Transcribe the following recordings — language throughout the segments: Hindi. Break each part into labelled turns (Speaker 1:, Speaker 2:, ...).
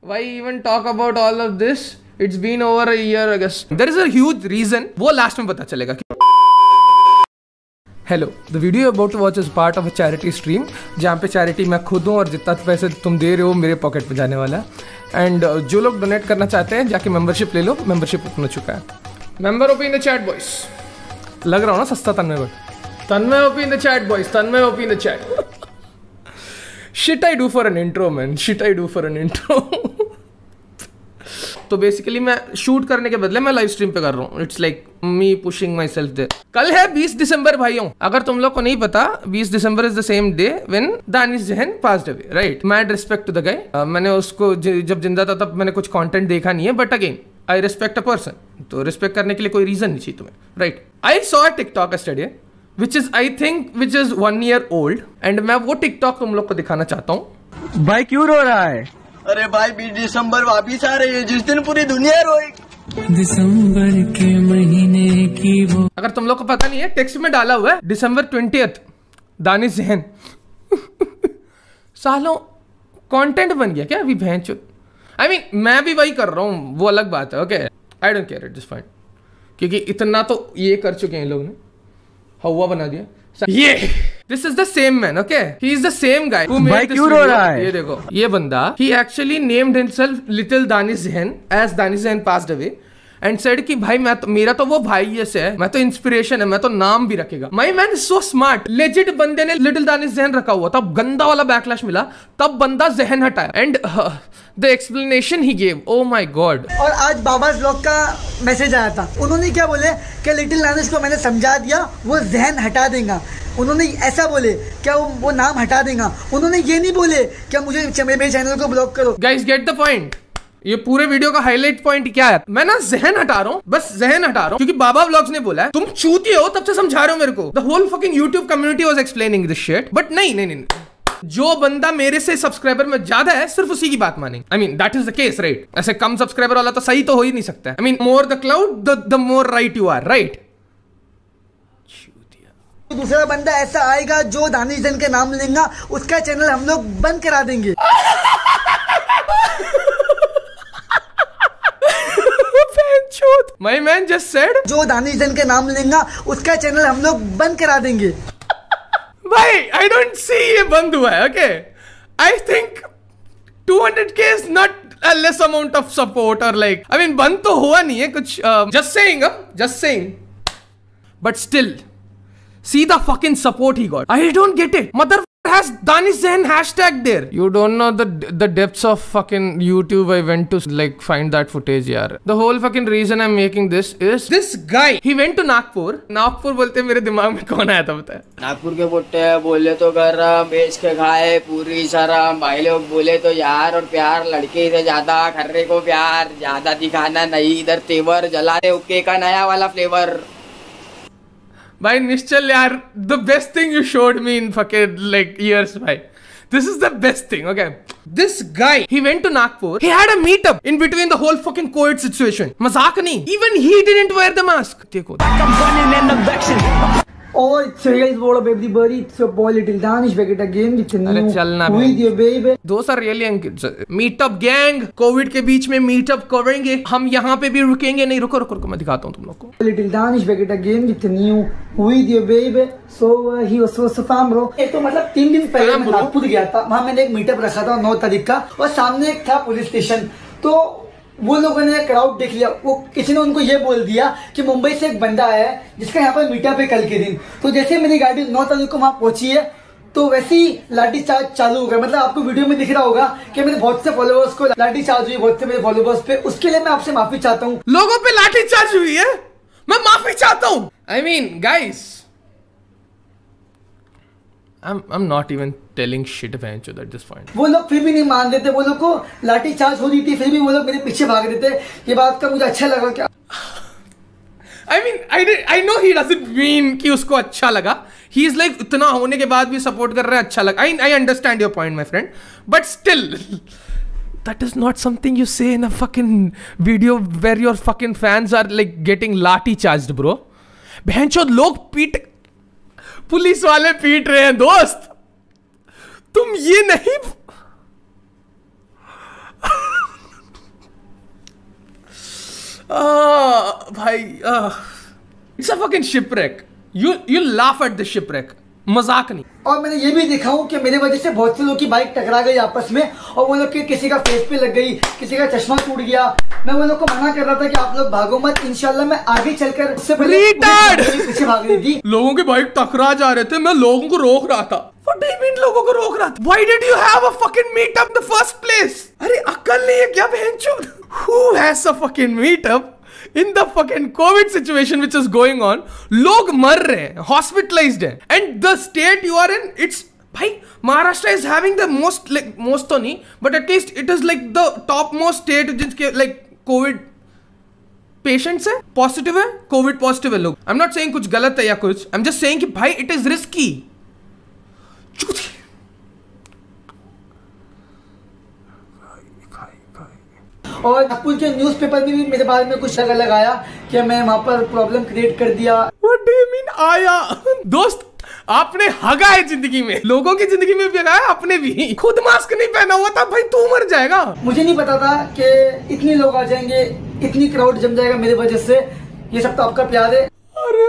Speaker 1: Why even talk about all of this? It's been over a year, I guess. There is a huge reason. वो last में पता चलेगा. Hello, the video you're about to watch is part of a charity stream जहाँ पे charity मैं खुद हूँ और जितना पैसे तुम दे रहे हो मेरे पॉकेट में जाने वाला है. एंड जो लोग डोनेट करना चाहते हैं जाके मेंबरशिप ले लो. मेंबरशिप ओपन हो चुका है. Member OP in the chat boys. लग रहा हो ना सस्ता Tanmay but Tanmay OP in the chat boys. Tanmay OP in the chat. Shit I do for an intro man. Shit I do for an intro. तो बेसिकली मैं शूट करने के बदले मैं लाइव स्ट्रीम पे कर रहा हूँ. It's like me pushing myself there. कल है 20 दिसंबर भाइयों. अगर तुम लोग को नहीं पता 20 December is the same day when Danish Zehen passed away. Right. Mad respect to the guy. मैंने उसको जब जिंदा था तब मैंने कुछ कंटेंट देखा नहीं है but again I respect a person. तो रिस्पेक्ट करने के लिए कोई रीजन नहीं चाहिए तुम्हें. Right. I saw a TikTok yesterday which is I think which is 1 year old and मैं वो टिकटॉक तुम लोग को दिखाना चाहता हूँ.
Speaker 2: भाई क्यों रो रहा है?
Speaker 3: अरे भाई 20 दिसंबर वापिस आ रही है जिस दिन पूरी दुनिया रोएगी.
Speaker 4: दिसंबर के महीने की वो.
Speaker 1: अगर तुम लोग को पता नहीं है टेक्स्ट में डाला हुआ है December 20th दानिश जहन. सालों कंटेंट बन गया क्या अभी भैंचो. आई मीन मैं भी वही कर रहा हूँ वो अलग बात है. Okay I don't care it this fine क्योंकि इतना तो ये कर चुके हैं लोग ने. हवा बना दिया ये. This is the same man. Okay he is the same guy.
Speaker 2: भाई क्यों रो रहा है?
Speaker 1: ये देखो ये बंदा ही actually named himself little Danish Zehen as Danish Zehen passed away and said कि भाई मैं तो मेरा तो वो भाई से है. मैं तो इंस्पिरेशन है. मैं तो नाम भी रखेगा. My man is so smart. Legit बंदे ने लिटिल दानिश जहन रखा हुआ था. गंदा वाला बैकलैश मिला तब बंदा जहन हटाया and the explanation he gave. Oh my god.
Speaker 5: और आज बाबा व्लॉग का मैसेज आया था. उन्होंने क्या बोले कि लिटिल दानिश को मैंने समझा दिया वो जहन हटा देगा. उन्होंने ऐसा बोले क्या वो नाम हटा देगा. उन्होंने ये नहीं बोले क्या मुझे मेरे चैनल को ब्लॉक करो.
Speaker 1: Guys get the point. ये पूरे वीडियो का हाईलाइट पॉइंट क्या है. मैं ना जहन हटा रहा हूँ. बस जहन हटा रहा हूँ क्योंकि बाबा व्लॉग्स ने बोला है तुम चूती हो तब से समझा रहे हो मेरे को. The whole fucking YouTube community was explaining this shit but नहीं. जो बंदा मेरे से सब्सक्राइबर में ज्यादा है सिर्फ उसी की बात मानेंगे. I mean that is the case right. ऐसे कम सब्सक्राइबर वाला तो सही तो हो ही नहीं सकता. I mean more the cloud the more right you are. Right.
Speaker 5: दूसरा बंदा ऐसा आएगा जो दानिश जहन के नाम लेगा उसका चैनल हम लोग बंद करा देंगे.
Speaker 1: My man just said
Speaker 5: जो दानिश जहन के नाम लेगा उसका चैनल हम लोग बंद करा देंगे.
Speaker 1: भाई I don't see ये बंद हुआ है. Okay I think 200K is not a less amount of support or like I mean बंद तो हुआ नहीं है कुछ. just saying but still see the fucking support he got. I don't get it. Mother has Danish Zain hashtag there. You don't know the depths of fucking YouTube I went to like find that footage yaar. The whole fucking reason I'm making this is this guy he went to Nagpur. Nagpur बोलते मेरे दिमाग में कौन आया था पता है?
Speaker 3: नागपुर के बुट्टे बोले तो गरम बेच के खाए पूरी शरम. भाई लोग बोले तो यार और प्यार लड़के से ज्यादा खर्रे को प्यार ज्यादा दिखाना नहीं. इधर तेवर जला दे उक्के का नया वाला फ्लेवर.
Speaker 1: भाई निश्चल यार the best thing you showed me in fucking like years भाई. This is the best thing. Okay this guy he went to Nagpur. He had a meetup in between the whole fucking COVID situation. मजाक नहीं. Even he didn't wear the mask. देखो
Speaker 5: Oh, it's so guys, what up everybody? It's your boy Little Danish back at again with a new
Speaker 1: चलना
Speaker 5: video baby.
Speaker 1: Those are really meetup gang. COVID के बीच में मीटअप करेंगे हम. यहाँ पे भी रुकेंगे नहीं. रुको मैं दिखाता हूँ तुम लोग को.
Speaker 5: Little Danish back at again with a new video baby. So he was so fun bro. एक तो मतलब 3 दिन पहले मैं नागपुर गया था. वहाँ मैंने एक मीटअप रखा था 9 तारीख का और सामने एक था पुलिस स्टेशन. तो वो लोगों ने क्राउड देख लिया. वो किसी ने उनको ये बोल दिया कि मुंबई से एक बंदा आया है जिसका यहाँ पर मीटअप है कल के दिन. तो जैसे मेरी गाड़ी 9 तारीख को वहाँ पहुंची है तो वैसे ही लाठी चार्ज चालू हो गया. मतलब आपको वीडियो में दिख रहा होगा कि मेरे बहुत से फॉलोअर्स को लाठी चार्ज हुई. बहुत से मेरे फॉलोअर्स पे. उसके लिए मैं आपसे माफी चाहता हूँ.
Speaker 1: लोगों पे लाठी चार्ज हुई है. मैं माफी चाहता हूँ. I mean guys I'm not even telling shit at this point.
Speaker 5: वो लोग फिर भी नहीं मान देते. वो लोग को लाठी चार्ज हो रही थी फिर भी वो लोग मेरे पीछे भाग रहे थे. ये बात का मुझे अच्छा लगा क्या.
Speaker 1: I mean I know he doesn't mean कि उसको अच्छा लगा. He is like इतना होने के बाद भी सपोर्ट कर रहे हैं. अच्छा लगा. I understand your point my friend. But still that is not something you say in a fucking video where your fucking fans are like getting लाठी charged bro. बहनचोद लोग पुलिस वाले पीट रहे हैं दोस्त. तुम ये नहीं भाई it's a fucking shipwreck. You laugh at the shipwreck. मजाक नहीं.
Speaker 5: और मैंने ये भी देखा हूँ कि मेरे वजह से बहुत से लोग की बाइक टकरा गई आपस में, और वो लोग के किसी का फेस पे लग गई, किसी का चश्मा टूट गया. मैं वो लोग को मना कर रहा था कि आप लोग भागो मत, इंशाल्लाह मैं आगे चलकर उससे पीछे भाग रही थी.
Speaker 1: लोगों की बाइक टकरा जा रहे थे, मैं लोगों को रोक रहा था. What do you mean लोगों को रोक रहा था? Why did you have a fucking meetup in the first place? अरे अक्ल नहीं है क्या बहनचोद? Who has a fucking meetup in the fucking COVID situation which is going on? लोग मर रहे हैं, hospitalized हैं, and the state you are in, it's भाई Maharashtra is having the most तो नहीं, but at least it is like the top most state जिसके like COVID पेशेंट्स है, पॉजिटिव है, कोविड पॉजिटिव है लोग. आई एम नॉट सेइंग कुछ गलत है या कुछ, आई एम जस्ट सेइंग कि भाई इट इज रिस्की.
Speaker 5: और नागपुर के न्यूज़पेपर में भी मेरे बारे में कुछ अलग आया कि मैं वहां पर प्रॉब्लम क्रिएट कर दिया.
Speaker 1: What do you mean आया? दोस्त आपने हगा है जिंदगी में, लोगों की जिंदगी में भी हगा है, आपने भी. खुद मास्क नहीं पहना हुआ था भाई, तू मर जाएगा. मुझे
Speaker 5: नहीं पता था कि इतने लोग आ जाएंगे, इतनी क्राउड जम जाएगा मेरे वजह से. ये सब तो आपका प्यार है.
Speaker 1: अरे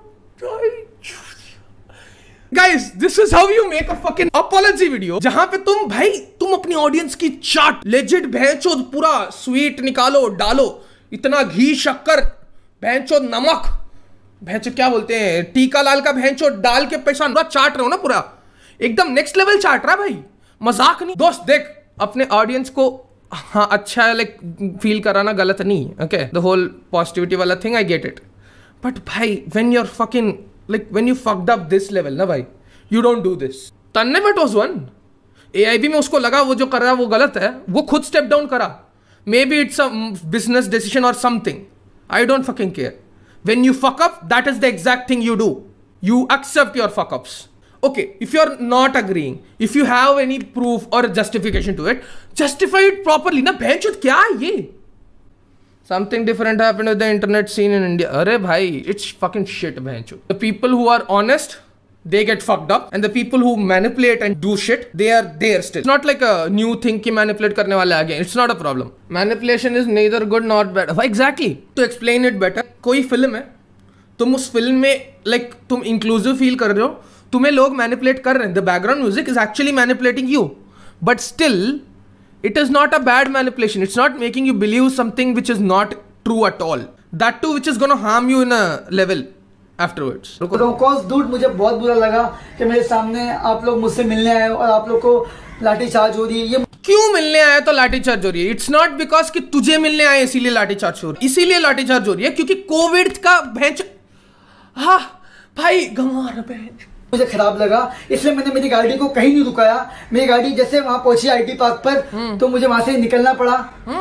Speaker 1: Guys, this is how you make a fucking apology video, जहां पे तुम अपनी ऑडियंस की चाट लेजिट भैंचोद पूरा स्वीट निकालो, डालो इतना घी शक्कर भैंचोद नमक भैंचोद क्या बोलते हैं टीका लाल का भैंचोद डाल के पैसा चाट रहे हो ना, पूरा एकदम नेक्स्ट लेवल चाट रहा भाई. मजाक नहीं दोस्त. देख अपने ऑडियंस को हाँ अच्छा लाइक फील कराना गलत नहीं. ओके द होल पॉजिटिविटी वाला thing I get it, but भाई when you are fucking like when you fucked up this level ना भाई, you don't do this. तन्ने बट was one. AIB में उसको लगा वो जो कर रहा है वो गलत है, वो खुद स्टेप डाउन करा. Maybe it's a business decision or something. I don't fucking care. When you fuck up, that is the exact thing you do. You accept your fuck ups. Okay, if you're not agreeing, if you have any proof or justification to it, justify it properly. ना भैंचोद क्या है ये? Something different happened with the internet scene in India. अरे भाई, it's fucking shit, bhaichod. The people who are honest, they get fucked up, and the people who manipulate and do shit, they are there still. It's not like a new thing कि manipulate करने वाले आ गए. It's not a problem. Manipulation is neither good nor bad. Exactly. To explain it better, कोई फिल्म है, तुम उस फिल्म में like तुम inclusive feel कर रहे हो, तुम्हें लोग manipulate कर रहे हैं. The background music is actually manipulating you, but still. It is not a bad manipulation. It's not making you believe something which is not true at all. That too which is gonna harm you in a level afterwards.
Speaker 5: Dude, मुझे बहुत बुरा लगा कि मेरे सामने आप लोग मुझसे मिलने आए और आप लोग को लाठीचार्ज हो रही है. ये
Speaker 1: क्यों मिलने आए तो लाठीचार्ज हो रही है? It's not because कि तुझे मिलने आए इसीलिए लाठीचार्ज हो रही है. इसीलिए लाठीचार्ज हो रही है क्योंकि कोविड का भैंच हाँ भाई गंवार भैंच
Speaker 5: मुझे खराब लगा, इसलिए मैंने मेरी गाड़ी को कहीं नहीं रुकाया. मेरी गाड़ी जैसे वहां पहुंची आईटी पार्क पर तो मुझे वहां से निकलना पड़ा.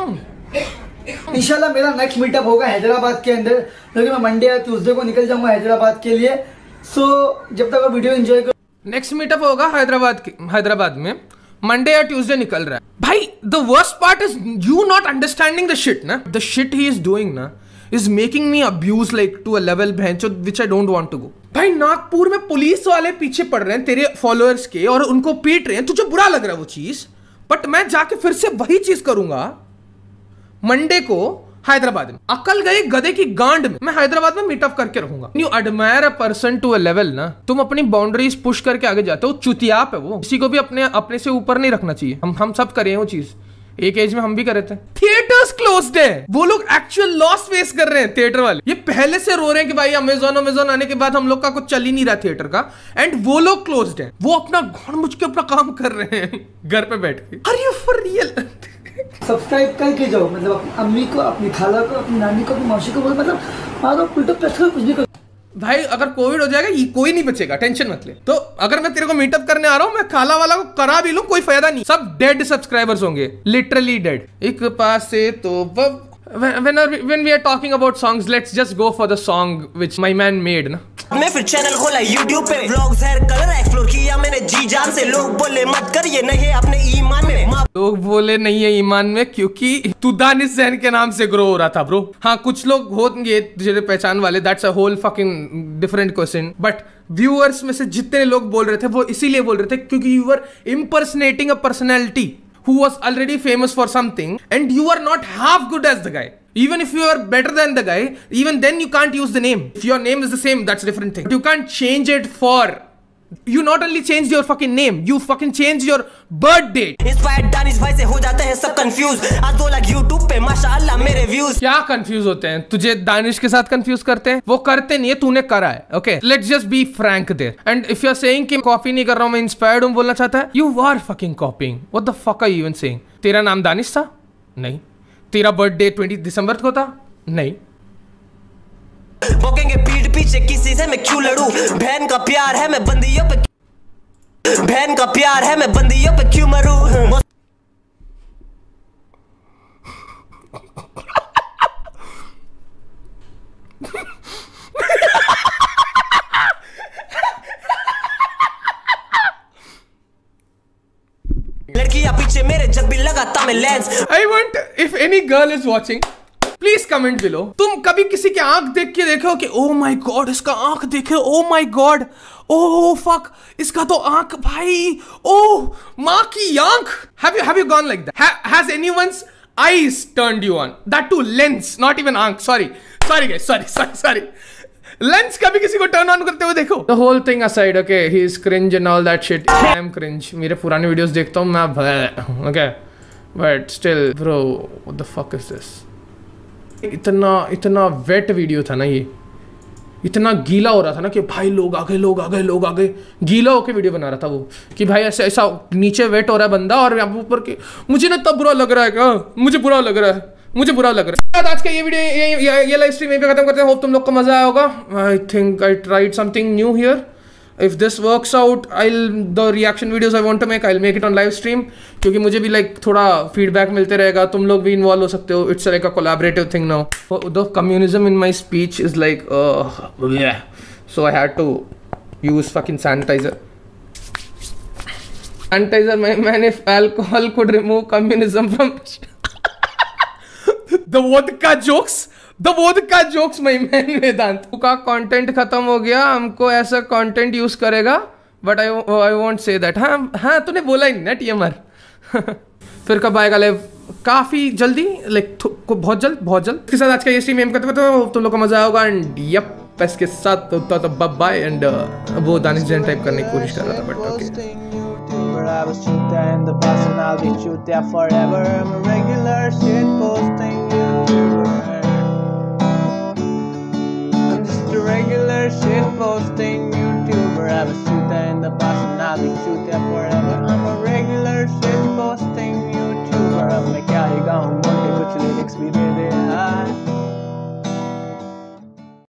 Speaker 5: इंशाल्लाह मेरा नेक्स्ट मीटअप होगा हैदराबाद के अंदर, क्योंकि मैं मंडे या ट्यूसडे को निकल जाऊंगा हैदराबाद के लिए. सो जब तक आप वीडियो एंजॉय करो.
Speaker 1: नेक्स्ट मीटअप होगा हैदराबाद में मंडे या ट्यूसडे निकल रहा है भाई. The worst part is you not understanding the shit ना. The shit he is doing ना is making me abuse like to a level which I don't want to go. भाई नागपुर में पुलिस वाले पीछे पड़ रहे हैं तेरे फॉलोअर्स के और उनको पीट रहे हैं. तुझे बुरा लग रहा है वो चीज, बट मैं जाके फिर से वही चीज करूंगा मंडे को हैदराबाद में. अकल गई गधे की गांड में. मैं हैदराबाद में मीटअप करके रहूंगा. You admire a person to a level ना, तुम अपनी बाउंड्रीज पुश करके आगे जाते हो. चुतियाप है वो, किसी को भी अपने से ऊपर नहीं रखना चाहिए. हम सब करें वो चीज, एक एज में हम भी कर रहे थे. थिएटर्स क्लोज्ड है, वो लोग एक्चुअल लॉस फेस कर रहे हैं थिएटर वाले. ये पहले से रो रहे हैं कि भाई अमेज़न आने के बाद हम लोग का कुछ चल ही नहीं रहा थिएटर का, एंड वो लोग क्लोज्ड है. वो अपना घोड़ मुझ के अपना काम कर रहे हैं घर पे बैठ के. Are you for real?
Speaker 5: Subscribe करके जाओ, मतलब अपनी अम्मी को, अपनी खाला को, अपनी नानी को, अपनी मौसी को, मतलब मारो उल्टा प्रेस करो, कुछ भी करो.
Speaker 1: भाई अगर कोविड हो जाएगा ये कोई नहीं बचेगा, टेंशन मत ले. तो अगर मैं तेरे को मीटअप करने आ रहा हूँ, मैं खाला वाला को करा भी लूं, कोई फायदा नहीं. सब डेड सब्सक्राइबर्स होंगे, लिटरली डेड. एक पास से तो when we are talking about songs, let's just go for the song which my man made ना.
Speaker 6: मैं फिर चैनल खोला YouTube पे, व्लॉग्स है कलर एक्सप्लोर किया मैंने जी जान से. लोग बोले मत कर ये नहीं है अपने ईमान में.
Speaker 1: लोग बोले नहीं है ईमान में क्योंकि तू दानिश जैन के नाम से ग्रो हो रहा था ब्रो. हाँ कुछ लोग होंगे तुझे पहचान वाले, that's a whole fucking different question. But viewers में से जितने लोग बोल रहे थे वो इसीलिए बोल रहे थे क्योंकि you are impersonating a personality who was already famous for something and you are not half good as the guy. Even if you are better than the guy, even then you can't use the name. If your name is the same, that's a different thing. But you can't change it for. You not only changed your fucking name, you fucking changed your birth date.
Speaker 6: Inspired Danish भाई से हो जाते हैं सब कंफ्यूज। आज 2 लाख यूट्यूब पे माशाअल्लाह मेरे व्यूज।
Speaker 1: क्या कंफ्यूज होते हैं? तुझे दानिश के साथ कंफ्यूज करते हैं? वो करते नहीं है, तूने करा है। Okay, let's just be frank there. And if you are saying कि कॉपी नहीं कर रहा हूं, मैं इंस्पायर्ड हूं बोलना चाहता है, you are fucking copying. What the fuck are you even saying? तेरा नाम दानिश था? नहीं। तेरा बर्थडे 20 दिसंबर को था? नहीं।
Speaker 6: भोंकेंगे पीठ पीछे किसी से मैं क्यों लड़ूं? बहन का प्यार है मैं बंदियों पे, बहन का प्यार है मैं बंदियों पे क्यों मरूं? लड़कियां पीछे मेरे जब भी लगाता मैं lens.
Speaker 1: I want, if any girl is watching, please comment below. तुम कभी किसी की आंख देख के देखो कि ओ माय गॉड इसका आंख देखे, oh my god, oh fuck इसका तो आंख भाई, ओ माँ की आंख। Have you gone like that? Has anyone's eyes turned you on? That too lens, not even आंख. Sorry guys, sorry. लेंस कभी किसी को टर्न ऑन करते हुए देखो। The whole thing aside, okay, he is cringe and all that shit. I am cringe. मेरे पुराने वीडियोस देखता हूँ मैं, okay, but still, bro, what the fuck is this? इतना वेट वीडियो था ना ये, इतना गीला हो रहा था ना कि भाई लोग आ गए, गीला होके वीडियो बना रहा था वो कि भाई ऐसा नीचे वेट हो रहा है बंदा और यहाँ ऊपर के, मुझे ना तब बुरा लग रहा है क्या, मुझे बुरा लग रहा है। आज का ये वीडियो ये लाइव स्ट्रीम यहीं पे खत्म करते हैं। होप तुम लोग को मजा आया होगा। I think I tried something new here. If this works out, the reaction videos I want to make, I will make it on live stream, क्योंकि मुझे भी लाइक थोड़ा फीडबैक मिलते रहेगा, तुम लोग भी इन्वॉल्व हो सकते हो। It's like a collaborative thing now. The communism in my speech is like so I had to use fucking sanitiser. मैंने alcohol could remove communism from The vodka jokes my man Vedant का कंटेंट खत्म हो गया, हमको ऐसा कंटेंट यूज करेगा, but I won't say that. हाँ तूने बोला ही ना TMR। फिर कब आएगा लाइव? काफी जल्दी, लाइक बहुत जल्द। इसके साथ आज का ये स्ट्रीम एम करते हो, तुम लोग को मजा आएगा। एंड यप, इसके साथ बाय। एंड वो दानिश जैन टाइप करने की कोशिश कर रहा था, बट ओके।